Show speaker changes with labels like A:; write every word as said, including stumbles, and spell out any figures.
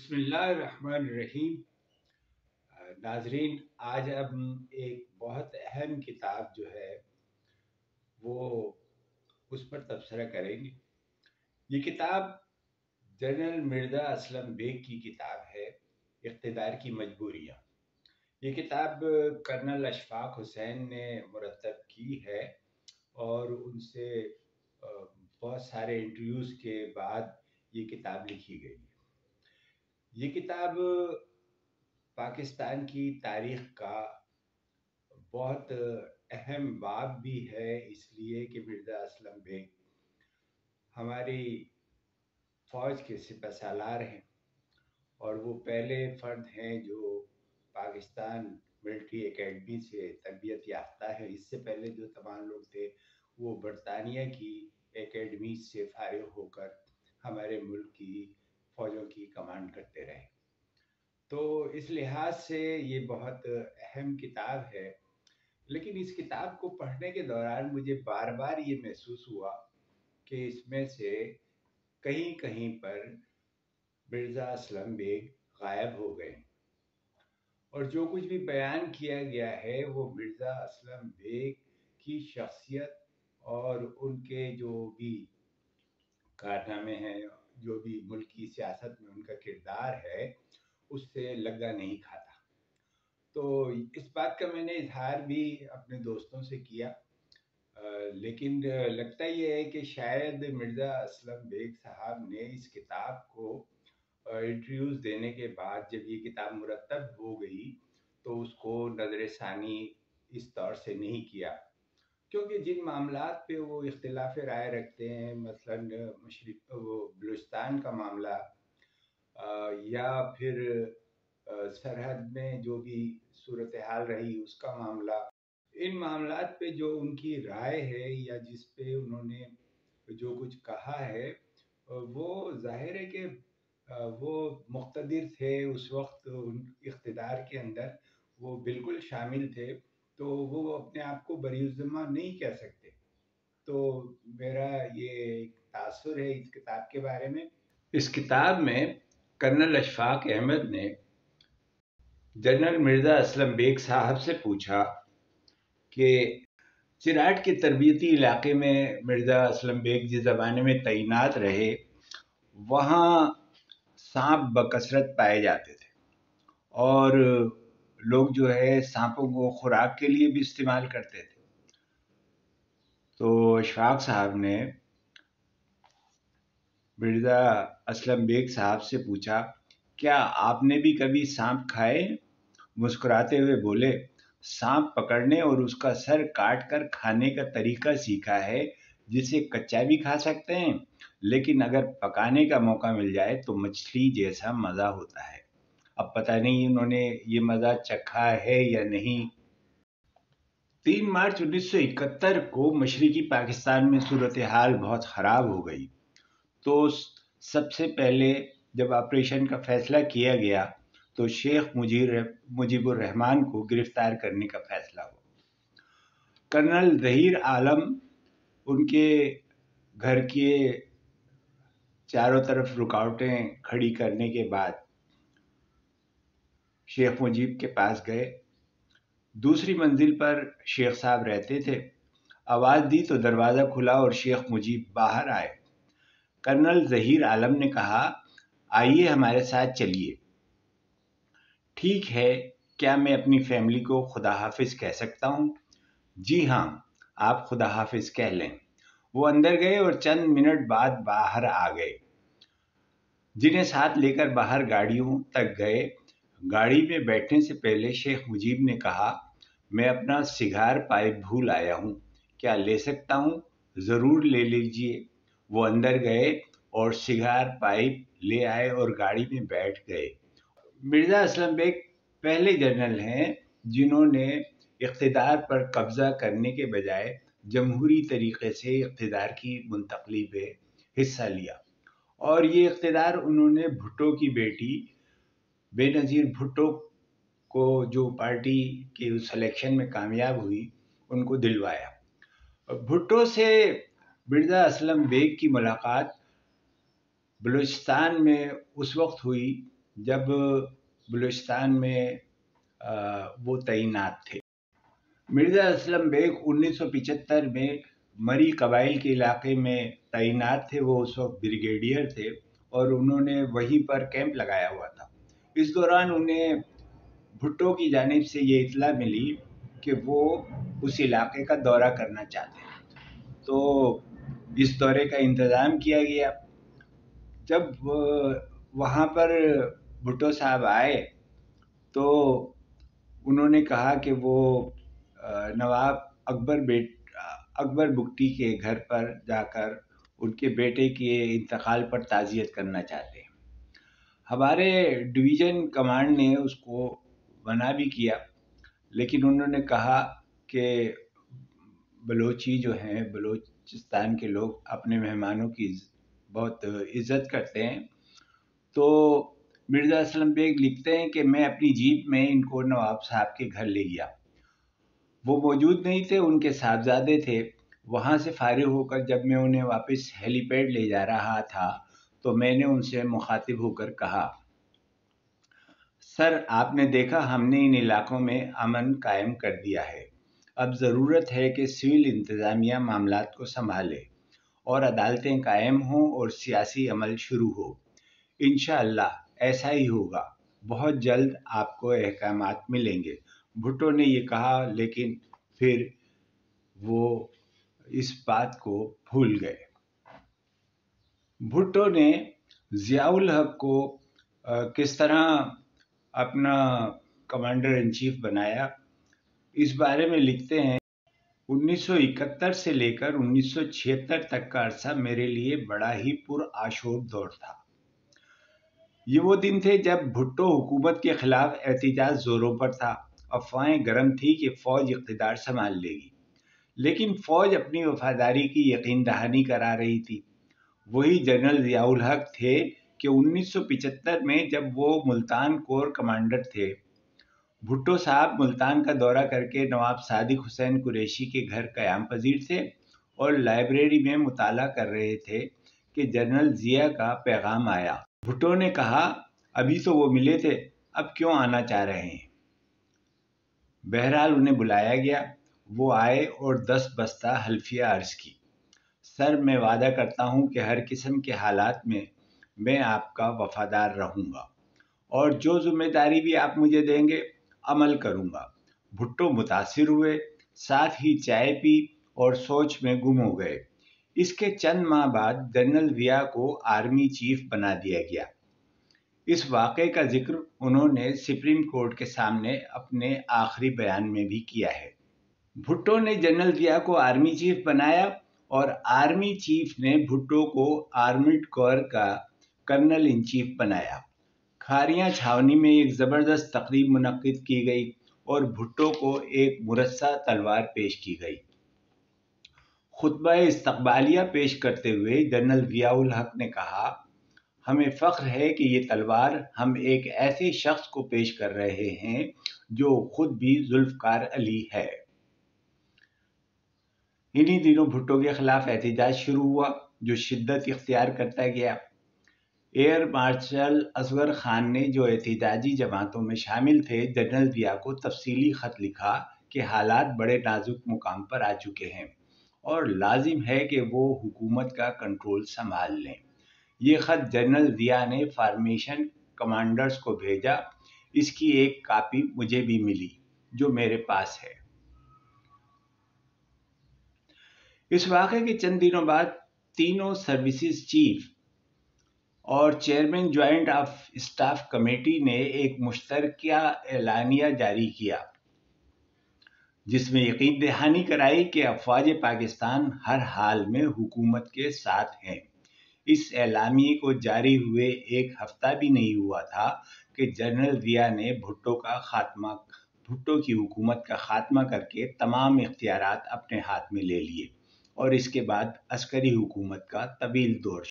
A: بسم اللہ الرحمن الرحیم۔ ناظرین، آج ہم ایک بہت اہم کتاب جو ہے وہ اس پر تبصرہ کریں گے۔ یہ کتاب جنرل مرزا اسلم بیگ کی کتاب ہے، اقتدار کی مجبوریاں۔ یہ کتاب کرنل اشفاق حسین نے مرتب کی ہے اور ان سے بہت سارے انٹرویوز کے بعد یہ کتاب لکھی گئی ہے۔ یہ کتاب پاکستان کی تاریخ کا بہت اہم باب بھی ہے، اس لیے کہ مرزا اسلم بیگ ہماری فوج کے سپہ سالار ہیں اور وہ پہلے فرد ہیں جو پاکستان ملٹری اکیڈمی سے تربیت یافتہ ہے۔ اس سے پہلے جو تمام لوگ تھے وہ برطانیہ کی اکیڈمی سے فارغ ہو کر ہمارے ملک کی فوجوں کی کمانڈ کرتے رہے۔ تو اس لحاظ سے یہ بہت اہم کتاب ہے، لیکن اس کتاب کو پڑھنے کے دوران مجھے بار بار یہ محسوس ہوا کہ اس میں سے کہیں کہیں پر مرزا اسلم بیگ غائب ہو گئے اور جو کچھ بھی بیان کیا گیا ہے وہ مرزا اسلم بیگ کی شخصیت اور ان کے جو بھی کارنامے ہیں، جو بھی ملک کی سیاست میں ان کا کردار ہے، اس سے لگا نہیں کھاتا۔ تو اس بات کا میں نے اظہار بھی اپنے دوستوں سے کیا، لیکن لگتا یہ ہے کہ شاید مرزا اسلم بیگ صاحب نے اس کتاب کو انٹرویوز دینے کے بعد جب یہ کتاب مرتب ہو گئی تو اس کو نظر ثانی اس طور سے نہیں کیا، کیونکہ جن معاملات پہ وہ اختلاف رائے رکھتے ہیں، مثلاً مشرق وہ بلوچستان کا معاملہ یا پھر سرحد میں جو بھی صورتحال رہی اس کا معاملہ، ان معاملات پہ جو ان کی رائے ہے یا جس پہ انہوں نے جو کچھ کہا ہے، وہ ظاہر ہے کہ وہ مقتدر تھے اس وقت، اقتدار کے اندر وہ بالکل شامل تھے، تو وہ اپنے آپ کو بری الذمہ نہیں کہہ سکتے۔ تو میرا یہ ایک تاثر ہے اس کتاب کے بارے میں۔ اس کتاب میں کرنل اشفاق احمد نے جنرل مرزا اسلم بیگ صاحب سے پوچھا کہ چراٹ کے تربیتی علاقے میں مرزا اسلم بیگ جس زمانے میں تعینات رہے وہاں سانپ بکثرت پائے جاتے تھے اور لوگ جو ہے سانپوں کو خوراک کے لیے بھی استعمال کرتے تھے۔ تو اشفاق صاحب نے مرزا اسلم بیگ صاحب سے پوچھا، کیا آپ نے بھی کبھی سانپ کھائے؟ مسکراتے ہوئے بولے، سانپ پکڑنے اور اس کا سر کاٹ کر کھانے کا طریقہ سیکھا ہے، جسے کچا بھی کھا سکتے ہیں، لیکن اگر پکانے کا موقع مل جائے تو مچھلی جیسا مزہ ہوتا ہے۔ اب پتہ نہیں انہوں نے یہ مزہ چکھا ہے یا نہیں۔ تین مارچ انیس سو اکہتر کو مشرقی پاکستان میں صورتحال بہت خراب ہو گئی، تو سب سے پہلے جب آپریشن کا فیصلہ کیا گیا تو شیخ مجیب الرحمان کو گرفتار کرنے کا فیصلہ ہوا۔ کرنل ظہیر عالم ان کے گھر کے چاروں طرف رکاوٹیں کھڑی کرنے کے بعد شیخ مجیب کے پاس گئے۔ دوسری منزل پر شیخ صاحب رہتے تھے۔ آواز دی تو دروازہ کھلا اور شیخ مجیب باہر آئے۔ کرنل ظہیر عالم نے کہا، آئیے ہمارے ساتھ چلیے۔ ٹھیک ہے، کیا میں اپنی فیملی کو خدا حافظ کہہ سکتا ہوں؟ جی ہاں، آپ خدا حافظ کہہ لیں۔ وہ اندر گئے اور چند منٹ بعد باہر آ گئے۔ جنہیں ساتھ لے کر باہر گاڑیوں تک گئے۔ گاڑی میں بیٹھنے سے پہلے شیخ مجیب نے کہا، میں اپنا سگار پائپ بھول آیا ہوں، کیا لے سکتا ہوں؟ ضرور لے لیجئے۔ وہ اندر گئے اور سگار پائپ لے آئے اور گاڑی میں بیٹھ گئے۔ مرزا اسلم بیگ پہلے جنرل ہیں جنہوں نے اقتدار پر قبضہ کرنے کے بجائے جمہوری طریقے سے اقتدار کی منتقلی میں حصہ لیا، اور یہ اقتدار انہوں نے بھٹو کی بیٹی بے نظیر بھٹو کو، جو پارٹی کی اس الیکشن میں کامیاب ہوئی، ان کو دلوایا۔ بھٹو سے مرزا اسلم بیگ کی ملاقات بلوچستان میں اس وقت ہوئی جب بلوچستان میں وہ تعینات تھے۔ مرزا اسلم بیگ انیس سو پچہتر میں مری قبائل کے علاقے میں تعینات تھے۔ وہ اس وقت بریگیڈیئر تھے اور انہوں نے وہیں پر کیمپ لگایا ہوا تھا۔ اس دوران انہیں بھٹو کی جانب سے یہ اطلاع ملی کہ وہ اس علاقے کا دورہ کرنا چاہتے ہیں، تو اس دورے کا انتظام کیا گیا۔ جب وہاں پر بھٹو صاحب آئے تو انہوں نے کہا کہ وہ نواب اکبر بیٹ اکبر بگٹی کے گھر پر جا کر ان کے بیٹے کے انتقال پر تعزیت کرنا چاہتے ہیں۔ ہمارے ڈویژن کمانڈ نے اس کو منع بھی کیا، لیکن انہوں نے کہا کہ بلوچی جو ہیں، بلوچستان کے لوگ اپنے مہمانوں کی بہت عزت کرتے ہیں۔ تو مرزا اسلم بیگ لکھتے ہیں کہ میں اپنی جیپ میں ان کو نواب صاحب کے گھر لے گیا۔ وہ موجود نہیں تھے، ان کے صاحبزادے تھے۔ وہاں سے فارغ ہو کر جب میں انہیں واپس ہیلی پیڈ لے جا رہا تھا تو میں نے ان سے مخاطب ہو کر کہا، سر آپ نے دیکھا ہم نے ان علاقوں میں امن قائم کر دیا ہے، اب ضرورت ہے کہ سول انتظامیہ معاملات کو سنبھالے اور عدالتیں قائم ہوں اور سیاسی عمل شروع ہو۔ انشاءاللہ ایسا ہی ہوگا، بہت جلد آپ کو احکامات ملیں گے۔ بھٹو نے یہ کہا، لیکن پھر وہ اس بات کو بھول گئے۔ بھٹو نے ضیاء الحق کو کس طرح اپنا کمانڈر ان چیف بنایا، اس بارے میں لکھتے ہیں، انیس سو اکہتر سے لے کر انیس سو چھہتر تک کا عرصہ میرے لیے بڑا ہی پرآشوب دور تھا۔ یہ وہ دن تھے جب بھٹو حکومت کے خلاف احتجاج زوروں پر تھا۔ افواہیں گرم تھی کہ فوج اقتدار سنبھال لے گی، لیکن فوج اپنی وفاداری کی یقین دہانی کرا رہی تھی۔ وہی جنرل ضیاء الحق تھے کہ انیس سو پچہتر میں جب وہ ملتان کور کمانڈر تھے، بھٹو صاحب ملتان کا دورہ کر کے نواب صادق حسین قریشی کے گھر قیام پذیر تھے اور لائبریری میں مطالعہ کر رہے تھے کہ جنرل ضیاء کا پیغام آیا۔ بھٹو نے کہا، ابھی تو وہ ملے تھے، اب کیوں آنا چاہ رہے ہیں؟ بہرحال انہیں بلایا گیا، وہ آئے اور دس بستہ حلفیہ عرض کی، سر میں وعدہ کرتا ہوں کہ ہر قسم کے حالات میں میں آپ کا وفادار رہوں گا اور جو ذمہ داری بھی آپ مجھے دیں گے عمل کروں گا۔ بھٹو متاثر ہوئے، ساتھ ہی چائے پی اور سوچ میں گم ہو گئے۔ اس کے چند ماہ بعد جنرل ضیاء کو آرمی چیف بنا دیا گیا۔ اس واقعے کا ذکر انہوں نے سپریم کورٹ کے سامنے اپنے آخری بیان میں بھی کیا ہے۔ بھٹو نے جنرل ضیاء کو آرمی چیف بنایا اور آرمی چیف نے بھٹو کو آرمڈ کور کا کرنل ان چیف بنایا۔ کھاریاں چھاونی میں ایک زبردست تقریب منعقد کی گئی اور بھٹو کو ایک مرصع تلوار پیش کی گئی۔ خطبہ استقبالیہ پیش کرتے ہوئے جنرل ضیاء الحق نے کہا، ہمیں فخر ہے کہ یہ تلوار ہم ایک ایسے شخص کو پیش کر رہے ہیں جو خود بھی ذوالفقار علی ہے۔ انہی دنوں بھٹو کے خلاف احتجاج شروع ہوا جو شدت اختیار کرتا گیا۔ ایئر مارشل اصغر خان نے جو احتجاجی جماعتوں میں شامل تھے جنرل ضیاء کو تفصیلی خط لکھا کہ حالات بڑے نازک مقام پر آ چکے ہیں اور لازم ہے کہ وہ حکومت کا کنٹرول سنبھال لیں۔ یہ خط جنرل ضیاء نے فارمیشن کمانڈرز کو بھیجا۔ اس کی ایک کاپی مجھے بھی ملی جو میرے پاس ہے۔ اس واقعے کے چند دنوں بعد تینوں سروسز چیف اور chairman joint of staff committee نے ایک مشترکہ اعلامیہ جاری کیا جس میں یقین دہانی کرائی کہ افواج پاکستان ہر حال میں حکومت کے ساتھ ہیں۔ اس اعلامیے کو جاری ہوئے ایک ہفتہ بھی نہیں ہوا تھا کہ جنرل ضیاء نے بھٹو کا خاتمہ بھٹو کی حکومت کا خاتمہ کر کے تمام اختیارات اپنے ہاتھ میں لے لیے اور اس کے بعد عسکری حکومت کا طویل دور